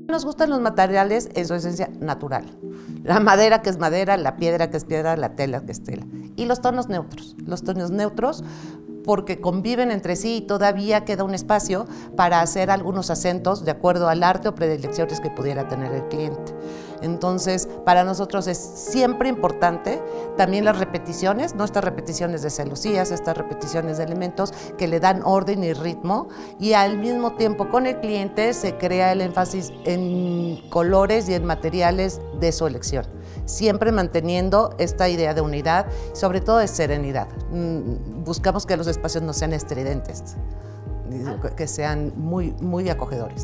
Nos gustan los materiales en su esencia natural. La madera que es madera, la piedra que es piedra, la tela que es tela. Y los tonos neutros. Los tonos neutros porque conviven entre sí y todavía queda un espacio para hacer algunos acentos de acuerdo al arte o predilecciones que pudiera tener el cliente. Entonces, para nosotros es siempre importante también las repeticiones, no estas repeticiones de celosías, estas repeticiones de elementos que le dan orden y ritmo, y al mismo tiempo con el cliente se crea el énfasis en colores y en materiales de su elección, siempre manteniendo esta idea de unidad, sobre todo de serenidad. Buscamos que los espacios no sean estridentes, que sean muy acogedores.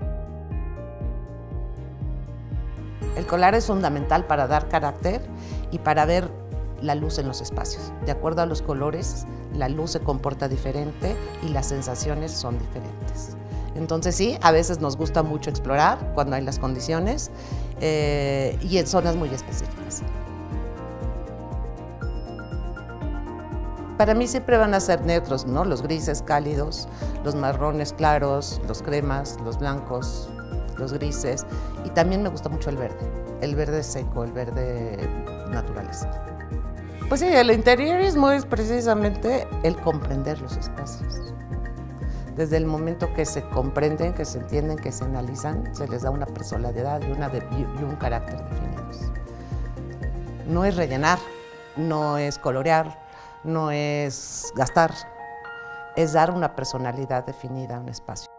El colar es fundamental para dar carácter y para ver la luz en los espacios. De acuerdo a los colores, la luz se comporta diferente y las sensaciones son diferentes. Entonces sí, a veces nos gusta mucho explorar cuando hay las condiciones y en zonas muy específicas. Para mí siempre van a ser neutros, ¿no? Los grises cálidos, los marrones claros, los cremas, los blancos, los grises, y también me gusta mucho el verde seco, el verde naturaleza. Pues sí, el interiorismo es precisamente el comprender los espacios. Desde el momento que se comprenden, que se entienden, que se analizan, se les da una personalidad y un carácter definidos. No es rellenar, no es colorear, no es gastar, es dar una personalidad definida a un espacio.